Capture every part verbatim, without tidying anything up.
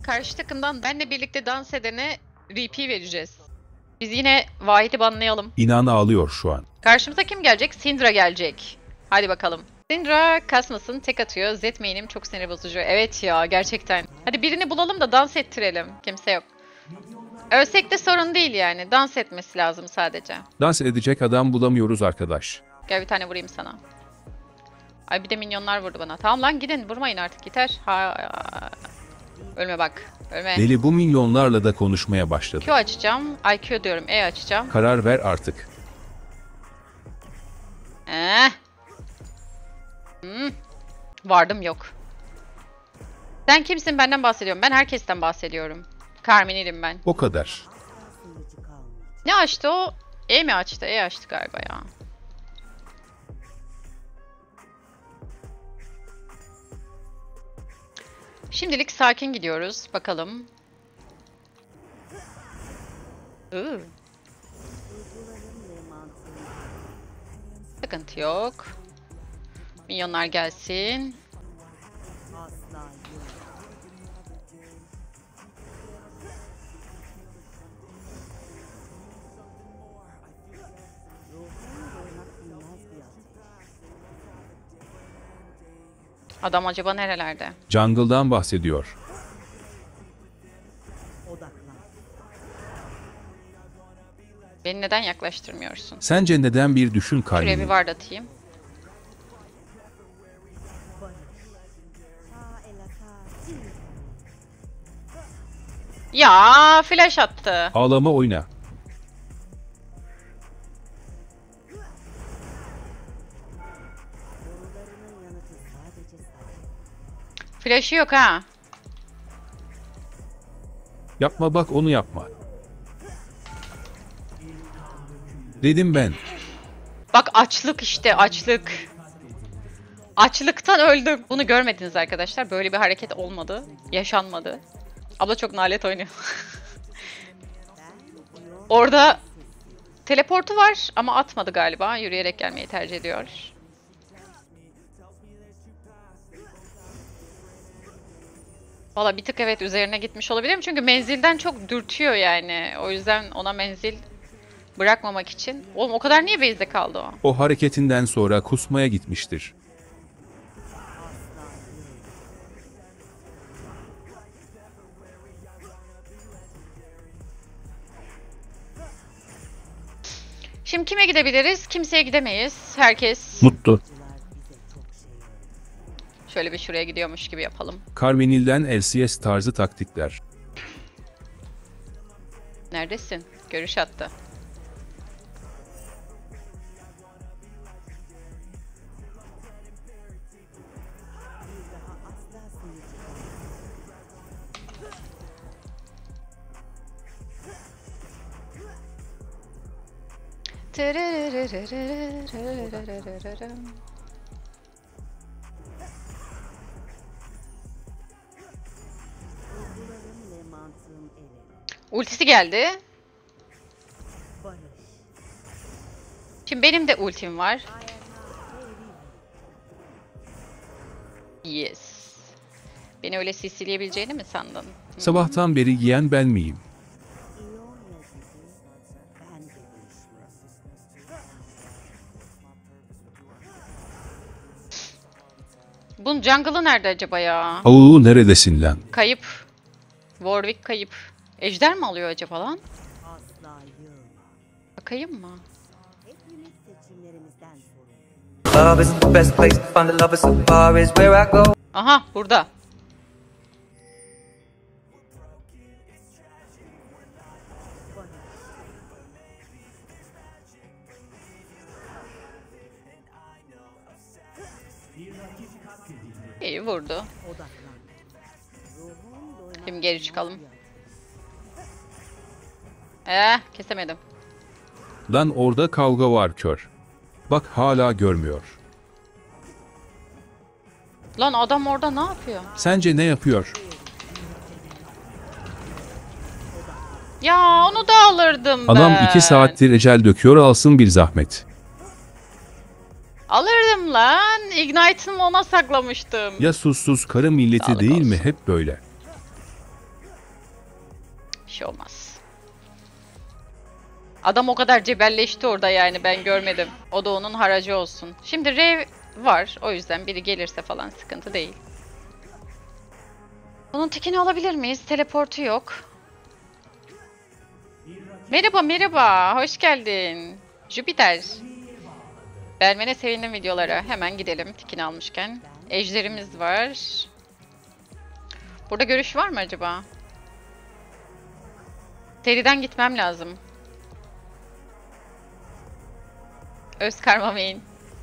karşı takımdan benle birlikte dans edene R P vereceğiz. Biz yine Vahit'i banlayalım. İnan ağlıyor şu an. Karşımıza kim gelecek? Syndra gelecek. Hadi bakalım. Syndra kasmasın, tek atıyor. Zed main'im çok sinir bozucu. Evet ya, gerçekten. Hadi birini bulalım da dans ettirelim. Kimse yok. Ölsek de sorun değil yani. Dans etmesi lazım sadece. Dans edecek adam bulamıyoruz arkadaş. Gel bir tane vurayım sana. Ay bir de minyonlar vurdu bana. Tamam lan gidin, vurmayın artık, yeter. Ha, ölme bak. Ölme. Deli bu milyonlarla da konuşmaya başladı. Q açacağım. I Q diyorum. E açacağım. Karar ver artık. Eh. Hmm. Vardım yok. Sen kimsin, benden bahsediyorum. Ben herkesten bahsediyorum. Carmini'lim ben. O kadar. Ne açtı o? E mi açtı? E açtı galiba ya. Şimdilik sakin gidiyoruz. Bakalım. Iı. Sıkıntı yok. Minyonlar gelsin. Adam acaba nerelerde? Jungle'dan bahsediyor. Beni neden yaklaştırmıyorsun? Sence neden bir düşün Şuraya bir Carmini? ward atayım. Ya flash attı. Ağlama oyna. Flash'ı yok ha. Yapma bak onu yapma. Dedim ben. Bak açlık işte, açlık. Açlıktan öldüm. Bunu görmediniz arkadaşlar. Böyle bir hareket olmadı. Yaşanmadı. Abla çok nalet oynuyor. Orada teleportu var ama atmadı galiba. Yürüyerek gelmeyi tercih ediyor. Valla bir tık evet üzerine gitmiş olabilirim. Çünkü menzilden çok dürtüyor yani. O yüzden ona menzil bırakmamak için. Oğlum o kadar niye base'de kaldı o? O hareketinden sonra kusmaya gitmiştir. Şimdi kime gidebiliriz? Kimseye gidemeyiz. Herkes Mutlu. şöyle bir şuraya gidiyormuş gibi yapalım. Carmini'den L C S tarzı taktikler. Neredesin? Görüş attı. Ultisi geldi. Şimdi benim de ultim var. Yes. Beni öyle sisileyebileceğini mi sandın? Sabahtan beri giyen ben miyim? Bunun jungle'ı nerede acaba ya? Auu neredesin lan? Kayıp. Warwick kayıp. Ejder mi alıyor acaba lan? Bakayım mı? Aha burada. İyi vurdu. Şimdi geri çıkalım. Eh kesemedim. Lan orada kavga var kör. Bak hala görmüyor. Lan adam orada ne yapıyor? Sence ne yapıyor? Ya onu da alırdım ben. Adam iki saattir ecel döküyor alsın bir zahmet. Alırdım lan. Ignite'ımı ona saklamıştım. Ya sussuz karı milleti Sağlık değil olsun. mi hep böyle? şey olmaz. Adam o kadar cebelleşti orada yani ben görmedim. O da onun haracı olsun. Şimdi Rev var. O yüzden biri gelirse falan sıkıntı değil. Bunun tekini alabilir miyiz? Teleportu yok. Merhaba merhaba. Hoş geldin. Jüpiter. Beğenmene sevindim videolara. Hemen gidelim tikini almışken. Ejderimiz var. Burada görüş var mı acaba? Seriden gitmem lazım. Öz karma main.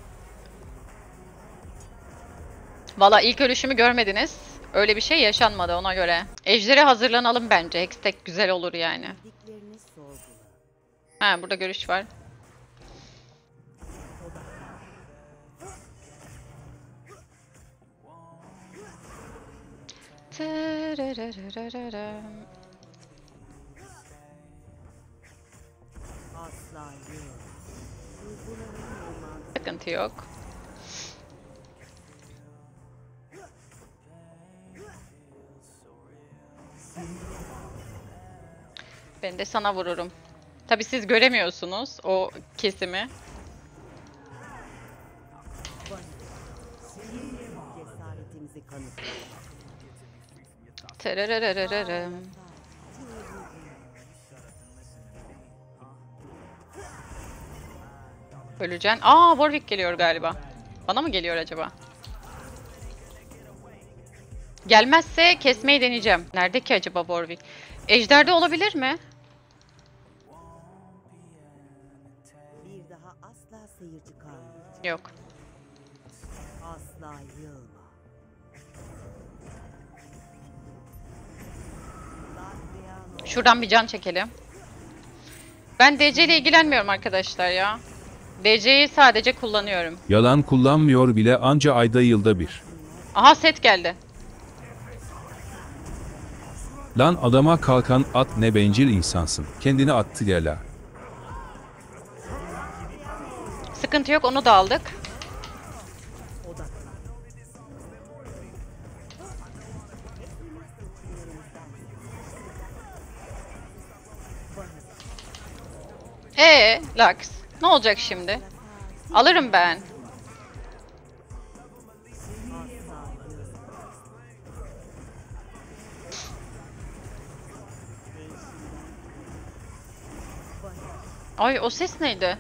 Valla ilk ölüşümü görmediniz. Öyle bir şey yaşanmadı ona göre. Ejder'e hazırlanalım bence. Hextech güzel olur yani. Ha burada görüş var. Sıkıntı yok. Ben de sana vururum. Tabii siz göremiyorsunuz o kesimi. Terererererem. Öleceksin. Aa Warwick geliyor galiba. Bana mı geliyor acaba? Gelmezse kesmeyi deneyeceğim. Nerede ki acaba Warwick? Ejder'de olabilir mi? Bir daha asla seyirci kalmayacak. Yok. Asla yılma. Şuradan bir can çekelim. Ben D C ile ilgilenmiyorum arkadaşlar ya. D C'yi sadece kullanıyorum. Yalan kullanmıyor bile, anca ayda yılda bir. Aha set geldi. Lan adama kalkan at, ne bencil insansın. Kendini attı yala. Sıkıntı yok, onu da aldık. Ee, Lux, ne olacak şimdi? Alırım ben. Ay o ses neydi?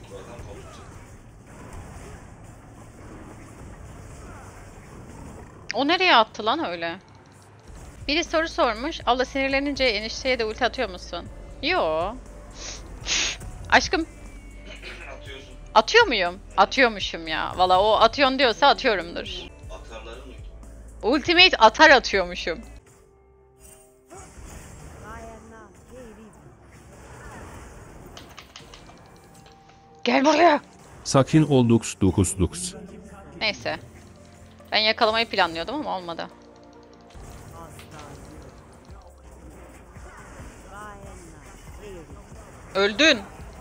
O nereye attı lan öyle? Biri soru sormuş. Abla sinirlenince enişteye de ulti atıyor musun? Yo. Aşkım. Atıyor muyum? Atıyormuşum ya. Valla o atıyorsun diyorsa atıyorumdur. Atarları mıydı? Ultimate atar atıyormuşum. Gel buraya. Sakin ol Lux, Lux, Lux. Neyse. Ben yakalamayı planlıyordum ama olmadı. Öldün.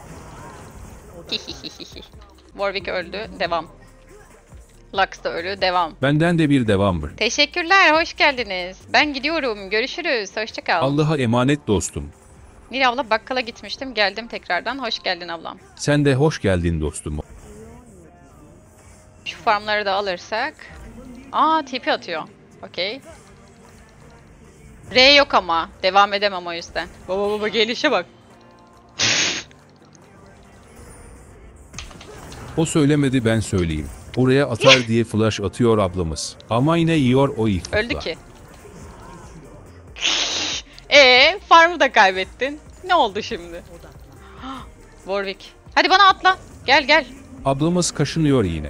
Warwick öldü. Devam. Lux da ölü. Devam. Benden de bir devam var. Teşekkürler. Hoş geldiniz. Ben gidiyorum. Görüşürüz. Hoşça kal. Allah'a emanet dostum. Nil abla bakkala gitmiştim. Geldim tekrardan. Hoş geldin ablam. Sen de hoş geldin dostum. Şu farmları da alırsak. Aa T P atıyor. Okey. R yok ama. Devam edemem o yüzden. Baba baba gelişe bak. O söylemedi, ben söyleyeyim. Oraya atar diye flash atıyor ablamız. Ama yine yiyor o ifla. Öldü ki. Ee, farmı da kaybettin. Ne oldu şimdi? Warwick. Hadi bana atla. Gel gel. Ablamız kaşınıyor yine.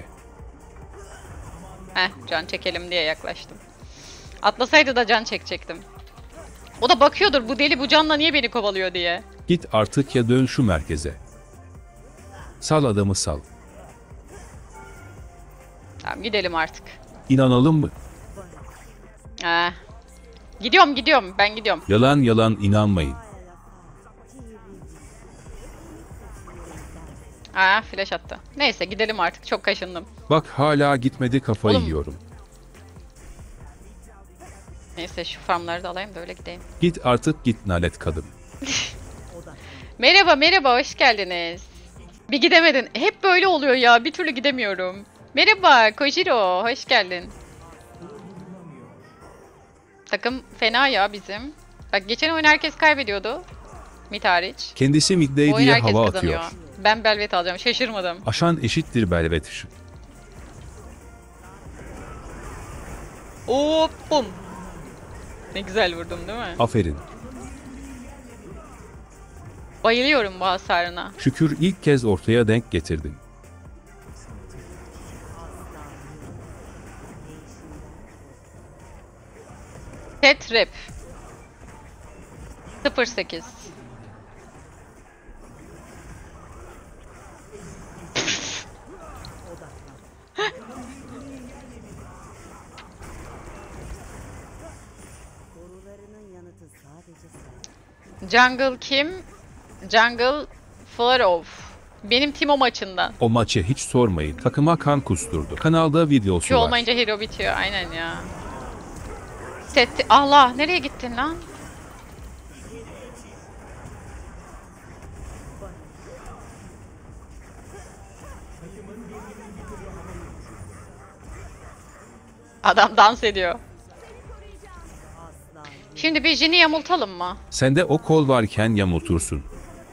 Heh, can çekelim diye yaklaştım. Atlasaydı da can çekecektim. O da bakıyordur bu deli bu canla niye beni kovalıyor diye. Git artık ya, dön şu merkeze. Sal adamı, sal. Tamam gidelim artık. İnanalım mı? Ee, gidiyorum gidiyorum ben gidiyorum. Yalan yalan inanmayın. Aa flash attı. Neyse gidelim artık çok kaşındım. Bak hala gitmedi, kafayı Oğlum. yiyorum. Neyse şu farmları da alayım da öyle gideyim. Git artık git nalet kadın. Merhaba merhaba hoş geldiniz. Bir gidemedin. Hep böyle oluyor ya. Bir türlü gidemiyorum. Merhaba Kojiro hoş geldin. Takım fena ya bizim. Bak geçen oyun herkes kaybediyordu. Mid hariç. Kendisi Bu midday oyun diye herkes hava kazanıyor. atıyor. Ben Belvet alacağım. Şaşırmadım. Aşan eşittir belvet ışık. Hop bum. Ne güzel vurdum değil mi? Aferin. Bayılıyorum bu hasarına. Şükür ilk kez ortaya denk getirdin. Set rep. sıfır sekiz. Sorularının yanıtı sadece sen. Jungle kim? Jungle Flarov. Benim Timo maçından. O maçı hiç sormayın. Takıma kan kusturdu. Kanalda videosu Şu var. olmayınca hero bitiyor. Aynen ya. Set... Allah! Nereye gittin lan? Adam dans ediyor. Asla Şimdi bir Jin'i yamultalım mı? Sende o kol varken yamultursun.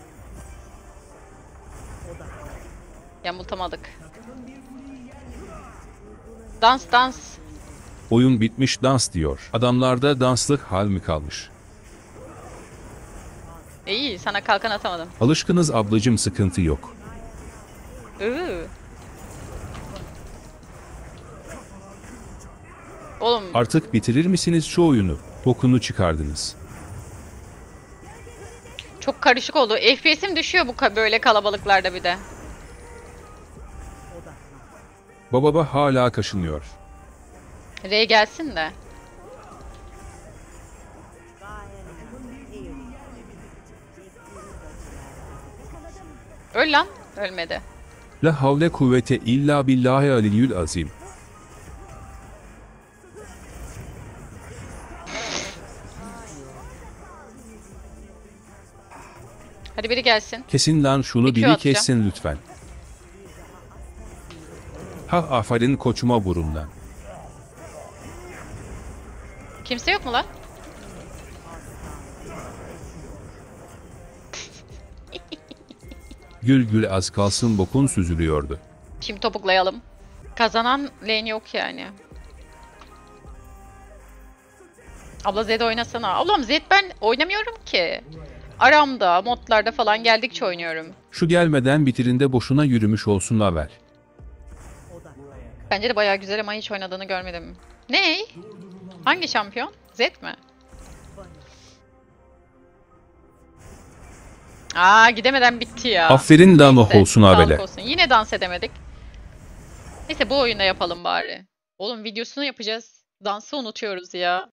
Yamultamadık. Dans dans. Oyun bitmiş dans diyor. Adamlarda danslık hal mi kalmış? İyi sana kalkan atamadım. Alışkınız ablacım, sıkıntı yok. Iı. Oğlum Artık bitirir misiniz şu oyunu? Bokunu çıkardınız. çok karışık oldu. F P S'im düşüyor bu ka- böyle kalabalıklarda bir de. Bababa hala kaşınıyor. Rey gelsin de. Öl lan. Ölmedi. La havle kuvvete illa billahi aliyyül azim. Hadi biri gelsin. Kesin lan şunu, Bitiyor, biri atacağım. kessin lütfen. Ha aferin koçuma burundan. Kimse yok mu lan? Gül gül az kalsın bokun süzülüyordu. Şimdi topuklayalım. Kazanan lane yok yani. Abla Zed oynasana. Ablam Zed ben oynamıyorum ki. Aramda, modlarda falan geldikçe oynuyorum. Şu gelmeden bitirinde boşuna yürümüş olsun haber. Bence de bayağı güzel ama hiç oynadığını görmedim. Ney? Hangi şampiyon? Zed mi? Aa gidemeden bitti ya. Aferin dama Neyse, olsun sağlık abele. olsun. Yine dans edemedik. Neyse bu oyunda yapalım bari. Oğlum videosunu yapacağız. Dansı unutuyoruz ya.